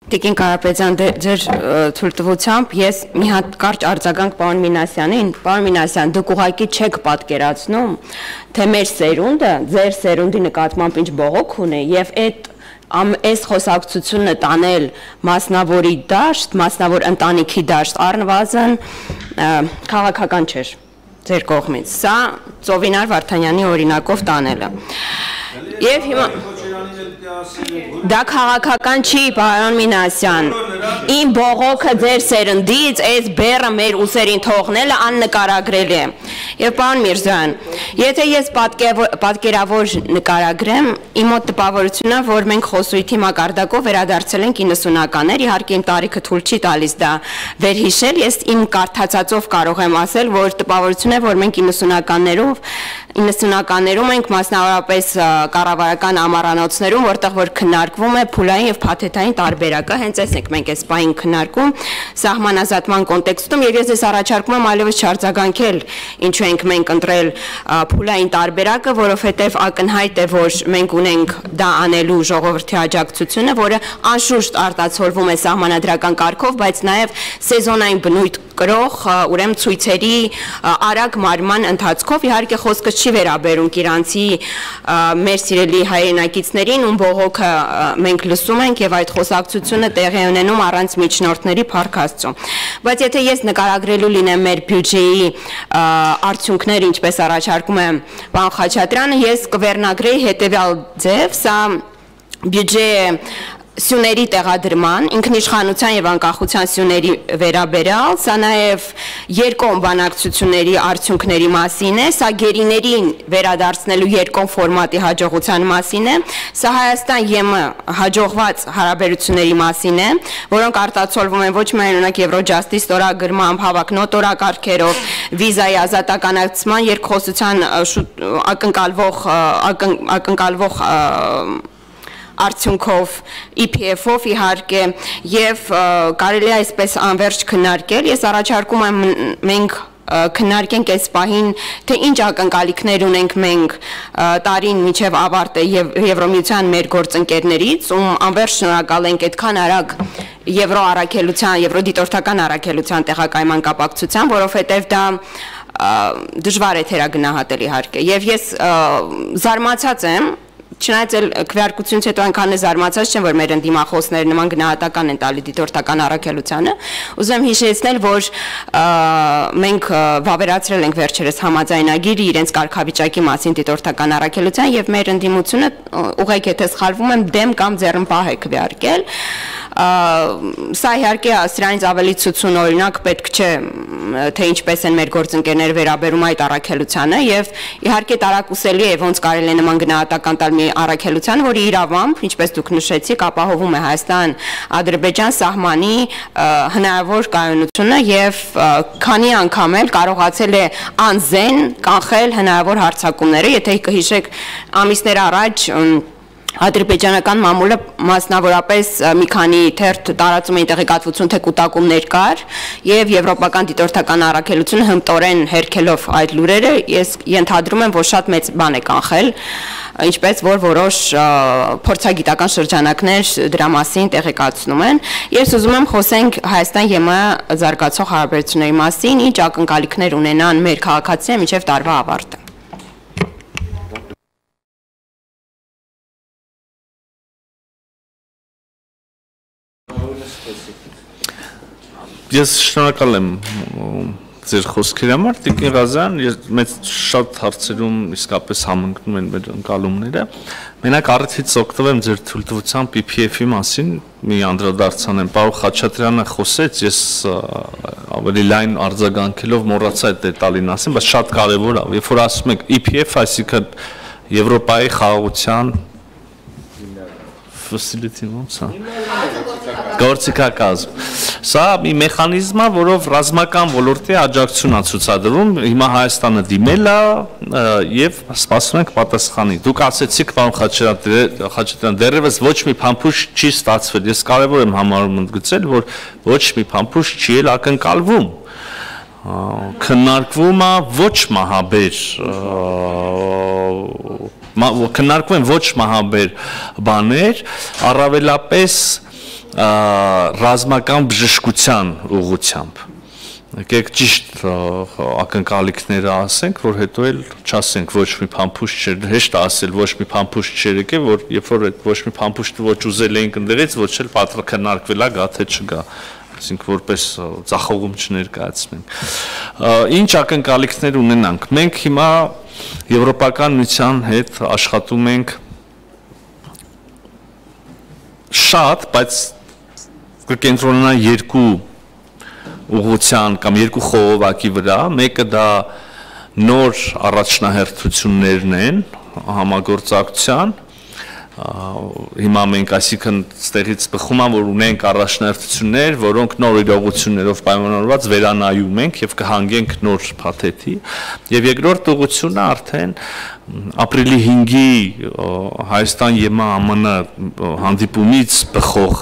Տիկին Կարապետյան, ձեր թույլտվությամբ ես մի հատ կարճ արձագանք պարոն Մինասյանին, պարոն Մինասյան, դուք ուղղակի չեք պատկերացնում, թե մեր սերունդը, ձեր սերունդի նկատմամբ ինչ բողոք ունի եւ այս խոսակցությունը տանել մասնավորի դաշտ, մասնավոր ընտանիքի դաշտ, առնվազն քաղաքական չէր ձեր կողմից։ Սա Ծովինար Վարդանյանի օրինակով տանելը։ Եվ հիմա դա քաղաքական չի, պարոն Մինասյան։ Իմ բողոքը ձեր սերնդից այս բեռը մեր ուսերին թողնելը աննկարագրելի է։ Եվ պարոն Միրզոյան, եթե ես պատկերավոր նկարագրեմ, իմ մոտ տպավորությունն է, որ մենք խոսույթի մակարդակով վերադարձել ենք 90-ականներ, իհարկե իմ տարիքը թույլ չի տալիս դա վերհիշել, ես իմ կարդացածով կարող եմ ասել, որ տպավորություն է, որ մենք 90-ականներում ենք մասնավորապես կառավարական ամառանոցներում, որտեղ որ քննարկվում է փուլային եւ փաթեթային տարբերակը, հենց այս ենք մենք այս պահին քննարկում սահմանազատման կոնտեքստում, եւ ես առաջարկում եմ այլևս չարձագանքել ինչու ենք մենք ընտրել փուլային տարբերակը, որովհետեւ ակնհայտ է, որ մենք ունենք դա անելու ժողովրդի աջակցությունը, որը անշուշտ արտացոլվում է սահմանադրական կարգով, բայց նաեւ սեզոնային բնույթ կրող, ուրեմն ցույցերի արագ մարման ընթացքով, իհարկե խոսքը չի վերաբերում Կիրանցի մեր սիրելի հայրենակիցներին, ում բողոքը մենք լսում ենք եւ այդ խոսակցությունը տեղի ունենում առանց միջնորդների փառք Աստծո։ Բայց եթե ես նկարագրելու լինեմ մեր բյուջեի արդյունքները, ինչպես առաջարկում է պարոն Խաչատրյանը, ես կվերնագրեի հետեւյալ ձև, սա բյուջե սյուների տեղադրման, ինքնիշխանության եւ անկախության սյուների վերաբերյալ, սա նաեւ երկկողմ բանակցությունների արդյունքների մասին է, սա գերիներին վերադարձնելու երկկողմ ֆորմատի հաջողության մասին է, սա Հայաստան-ԵՄ հաջողված հարաբերությունների մասին է, որոնք արտացոլվում են ոչ միայն օրինակ Եվրոջաստի ստորագրմամբ, հավակնոտ օրակարգերով, վիզայի ազատականացման երկխոսության ակնկալվող արդյունքով EPF-ով իհարկե եւ կարելի է այսպես անverջ քննարկել։ Ես առաջարկում եմ մենք քննարկենք այս պահին, թե ինչ ակնկալիքներ ունենք մենք տարին մինչև ավարտը Եվրոմիության մեր գործընկերներից, ում անverջ շնորհակալ ենք այդքան արագ եվրոդիտորդական առաքելության տեղակայման կապակցությամբ, որովհետեւ դա դժվար է թերագնահատել իհարկե։ Եվ ես զարմացած եմ, չնայած քվեարկությունից հետո այնքան է զարմացած չեմ, որ մեր ընդդիմախոսները նման գնահատական են տալի դիտորդական առաքելությանը, ուզում եմ հիշեցնել, որ մենք վավերացրել ենք վերջերս համաձայնագիրը իրենց կարգավիճակի մասին դիտորդական առաքելության եւ մեր ընդդիմությունը ուղղակի եթե սխալվում եմ դեմ կամ ձեռնպահ է քվեարկել, սա իհարկե սրանից ավելի ցուցուն օրինակ պետք չէ, թե ինչպես են մեր գործընկերները վերաբերում այդ առաքելությանը եւ իհարկե տարակուսելի է ոնց կարելի է նման գնահատական տալ մի առաքելության, որի իրավամբ, ինչպես դուք նշեցիք, ապահովում է Հայաստան-Ադրբեջան սահմանի հնարավոր կայունությունը եւ քանի անգամ էլ կարողացել է անզեն կանխել հնարավոր հարձակումները, եթե կհիշեք ամիսներ առաջ ադրբեջանական մամուլը մասնավորապես մի քանի թերթ տարածում էին տեղեկատվություն, թե կուտակումներ կար եւ եվրոպական դիտորդական առաքելությունը հմտորեն հերքելով այդ լուրերը, ես ենթադրում եմ, որ շատ մեծ բան է կանխել, ինչպես որ որոշ փորձագիտական շրջանակներ դրա մասին տեղեկացնում են։ Ես ուզում եմ խոսենք Հայաստան-ԵՄ զարգացող հարաբերությունների մասին, ինչ ակնկալիքներ ունենան մեր քաղաքացիները մինչև տարվա ավարտը։ Ես շնորհակալ եմ ձեր խոսքերի համար, Տիկին Ղազարյան, մեծ շատ հարցերում իսկապես համընկնում են մեր ընկալումները։ Մենակ առիթից օգտվեմ ձեր թույլտվությամբ EPF-ի մասին մի անդրադարձան եմ։ Պարոն Խաչատրյանը խոսեց, ես ավելի լայն արձագանքելով մոռացա այդ դետալին ասեմ, բայց շատ կարևոր է, երբ որ ասում եք EPF, այսինքն Եվրոպայի խաղաղության facility ոնց է գործիքակազմ։ Սա մի մեխանիզմ է, որով ռազմական ոլորտի աջակցություն է ցուցադրում։ Հիմա Հայաստանը դիմել է եւ սպասում ենք պատասխանի։ Դուք ասեցիք, պարոն Խաչատրյան, դեռևս ոչ մի փամփուշտ չի ստացվել։ Ես կարևոր եմ համարում ընդգծել, որ ոչ մի փամփուշտ չի էլ ակնկալվում։ Քննարկվում է ոչ մահաբեր քննարկվում են ոչ մահաբեր բաներ, առավելապես ռազմական բժշկության ուղղությամբ։ Եկեք ճիշտ ակնկալիքները ասենք, որ հետո էլ չասենք ոչ մի փամփուշտ չէր, հեշտ ասել ոչ մի փամփուշտ չէր եկել, որ երբ որ այդ ոչ մի փամփուշտը ոչ ուզել էինք ընդերից, ոչ էլ քննարկվել է գա թե չգա, այսինքն որպես ծախողում չներկայացնենք։ Ինչ ակնկալիքներ ունենանք։ Մենք հիմա Եվրոպական միության հետ աշխատում ենք շատ, բայց կկենտրոնանա երկու ուղղության կամ երկու խողովակի վրա, մեկը դա նոր առաջնահերթություններն են համագործակցության, հիմա մենք այսինքն ստեղից բխում եմ, որ ունենք առաջնահերթություններ, որոնք նոր իրողություններով պայմանավորված վերանայում ենք եւ կհանգենք նոր փաթեթի, եւ երկրորդ ուղղությունը արդեն ապրիլի 5-ի Հայաստան-ԵՄ-ԱՄՆ հանդիպումից բխող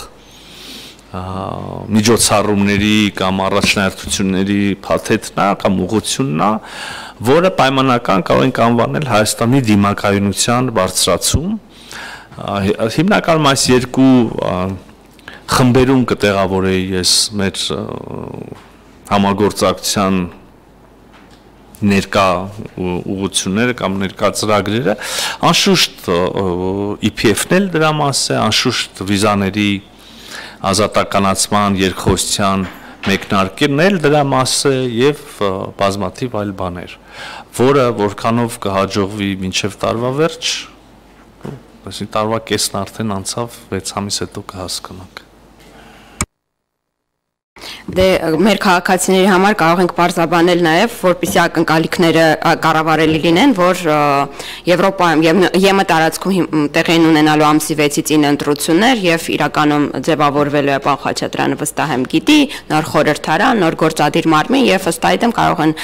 միջոցառումների կամ առաջնահերթությունների փաթեթն է կամ ուղղությունն է, որը պայմանական կարող ենք անվանել Հայաստանի դիմակայունության բարձրացում։ Հիմնականում այս երկու խմբերում կտեղավորեի ես մեր համագործակցության ներկա ուղղությունները կամ ներկա ծրագրերը, անշուշտ EPF-ն էլ դրա մաս է, անշուշտ վիզաների ազատականացման երկխոսության մեկնարկելն էլ դրա մաս է եւ բազմաթիվ այլ բաներ, որը որքանով կհաջողվի մինչեւ տարվա վերջ, այսինքն տարվա կեսն արդեն անցավ, 6 ամիս հետո կհասկանանք։ Դե մեր քաղաքացիների համար կարող ենք պարզաբանել նաև, որպեսզի ակնկալիքները կառավարելի լինեն, որ Եվրոպայում ԵՄ տարածքում տեղի ունենալու ամսի 6-ից 9 ընտրություններ եւ իրականում ձևավորվելու է պարոն Խաչատրյանը վստահ եմ գիտի, նոր խորհրդարան, նոր գործադիր մարմին եւ ըստ այդմ կարող են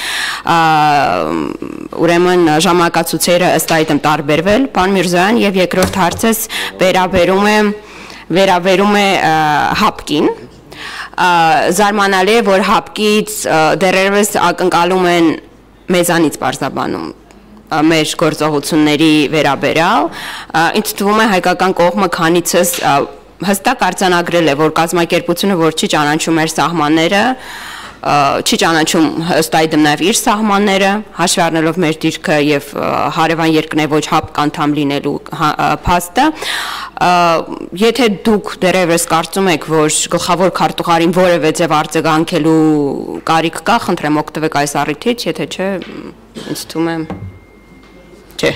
ուրեմն ժամանակացույցերը ըստ այդմ տարբերվել, պարոն Միրզոյան, եւ երկրորդ հարցս վերաբերում է ՀԱՊԿ-ին։ Զարմանալի է, որ ՀԱՊԿ-ից դեռևս ակնկալում են մեզանից պարզաբանում մեր գործողությունների վերաբերյալ, ինձ թվում է հայկական կողմը քանիցս հստակ արձանագրել է, որ կազմակերպությունը, որ չի ճանաչում մեր սահմանները, չի ճանաչում ըստ այդմ նաև իր սահմանները, հաշվի առնելով մեր դիրքը եւ հարևան երկրներ ոչ ՀԱՊԿ անդամ լինելու փաստը, եթե դուք դեռևս կարծում եք, որ գլխավոր քարտուղարին որևէ ձև արձագանքելու կարիք կա, խնդրեմ օգտվեք այս առիթից, եթե չէ, ինձ թվում է, չէ։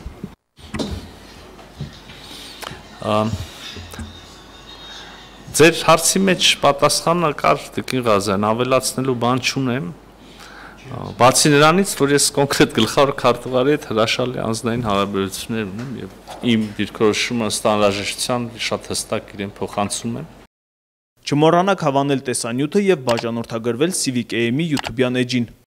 Ձեր հարցի մեջ պատասխանը կար Տիկին Ղազարյան, ավելացնելու բան չունեմ, բացի նրանից, որ ես կոնկրետ գլխավոր քարտուղարի հետ հրաշալի անձնային հարաբերություններ ունեմ եւ իմ դիրքորոշումը ըստ անհրաժեշտության շատ հստակ իրեն փոխանցում եմ։ Չմոռանաք հավանել տեսանյութը եւ բաժանորդագրվել Civic AM-ի YouTube-յան էջին։